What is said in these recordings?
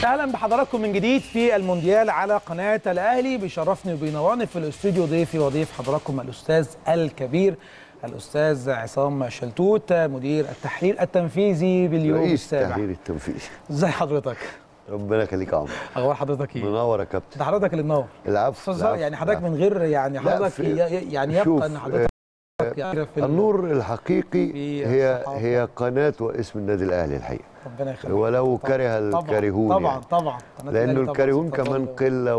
اهلا بحضراتكم من جديد في المونديال على قناه الاهلي. بيشرفني وبينورني في الاستوديو ضيفي وضيف حضراتكم الاستاذ الكبير الاستاذ عصام شلتوت، مدير التحرير التنفيذي باليوم السابع. رئيس التحرير التنفيذي. ازي حضرتك؟ ربنا يخليك يا عمرو. اخبار حضرتك ايه؟ منور يا كابتن. ده حضرتك اللي منور. العفو. يعني حضرتك من غير يعني حضرتك يعني يبقى ان حضرتك يعني في النور الحقيقي هي قناه واسم النادي الاهلي الحقيقه. ربنا يخليك. ولو كره الكارهون طبعا لانه الكارهون كمان قله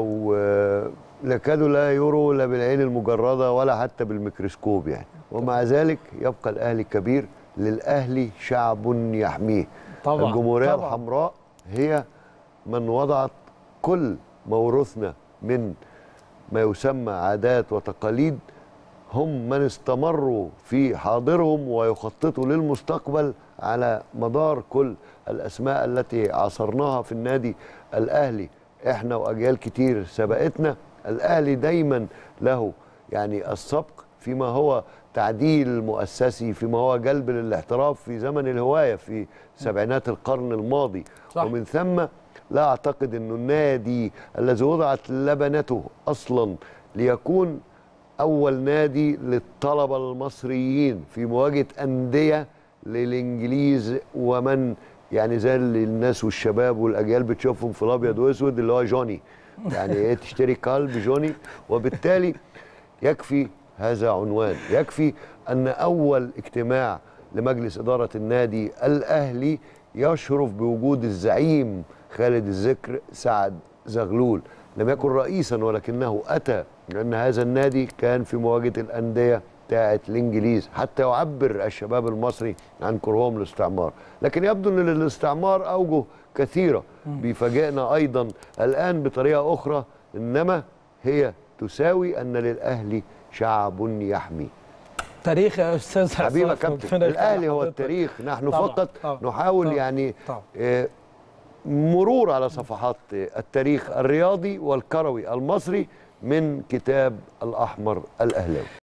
ولا كادوا لا يروا لا بالعين المجرده ولا حتى بالميكروسكوب يعني. ومع ذلك يبقى الاهلي كبير. للاهلي شعب يحميه. طبعا الجمهوريه الحمراء هي من وضعت كل موروثنا من ما يسمى عادات وتقاليد. هم من استمروا في حاضرهم ويخططوا للمستقبل على مدار كل الأسماء التي عاصرناها في النادي الأهلي. احنا وأجيال كتير سبقتنا. الأهلي دايما له يعني السبق فيما هو تعديل مؤسسي، فيما هو جلب للاحتراف في زمن الهواية في سبعينات القرن الماضي. صح. ومن ثم لا أعتقد أنه النادي الذي وضعت لبنته أصلا ليكون أول نادي للطلبة المصريين في مواجهة أندية للإنجليز ومن يعني زي الناس والشباب والأجيال بتشوفهم في الأبيض وأسود اللي هو جوني. يعني إيه تشتري كلب جوني. وبالتالي يكفي هذا عنوان، يكفي أن أول اجتماع لمجلس إدارة النادي الأهلي يشرف بوجود الزعيم خالد الذكر سعد زغلول. لم يكن رئيسا ولكنه أتى لأن هذا النادي كان في مواجهة الأندية بتاعت الإنجليز حتى يعبر الشباب المصري عن كرههم للاستعمار. لكن يبدو أن للاستعمار أوجه كثيرة بيفاجئنا أيضا الآن بطريقة أخرى، إنما هي تساوي أن للأهلي شعب يحمي. تاريخ يا أستاذ حبيبي يا كابتن، الأهلي هو التاريخ. نحن فقط نحاول يعني مرور على صفحات التاريخ الرياضي والكروي المصري من كتاب الأحمر الأهلاوي.